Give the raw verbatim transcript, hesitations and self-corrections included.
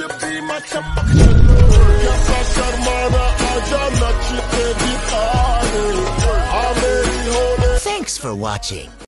जब भी मैं चमक चलो कैसा शर्माना आजा नच के दिखा दे हाँ मेरी होने Thanks for watching.